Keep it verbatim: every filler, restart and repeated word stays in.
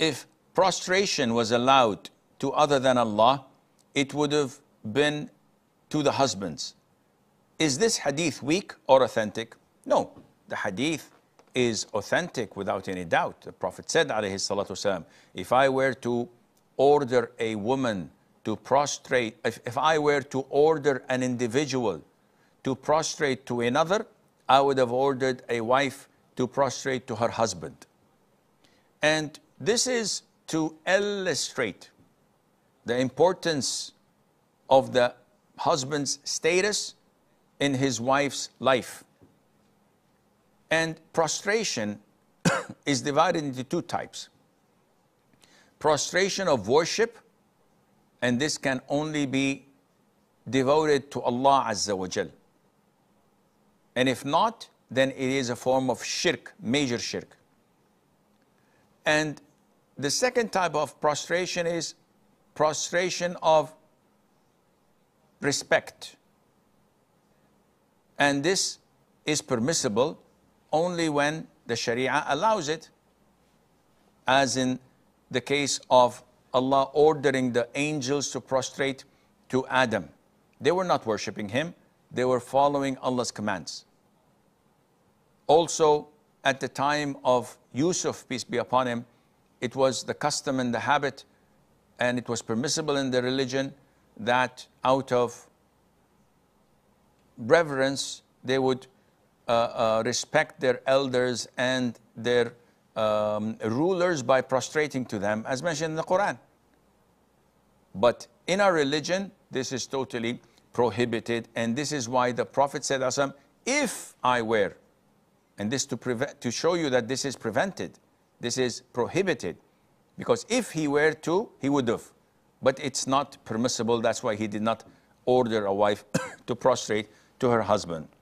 if prostration was allowed to other than Allah, it would have been to the husbands. Is this hadith weak or authentic? No, the hadith is authentic without any doubt. The Prophet said, alayhi salatu wasalam, if I were to order a woman to prostrate, if, if I were to order an individual to prostrate to another, I would have ordered a wife to prostrate to her husband. And this is to illustrate the importance of the husband's status in his wife's life. And prostration is divided into two types. Prostration of worship, and this can only be devoted to Allah Azza wa Jal. And if not, then it is a form of shirk, major shirk. And the second type of prostration is prostration of respect. And this is permissible only when the Sharia allows it, as in the case of Allah ordering the angels to prostrate to Adam. They were not worshipping him, they were following Allah's commands. Also, at the time of Yusuf, peace be upon him, it was the custom and the habit, and it was permissible in the religion, that out of reverence, they would uh, uh, respect their elders and their um, rulers by prostrating to them, as mentioned in the Quran. But in our religion, this is totally prohibited, and this is why the Prophet said, if I were, and this to, prevent, to show you that this is prevented, this is prohibited, because if he were to, he would have. But it's not permissible, that's why he did not order a wife to prostrate to her husband.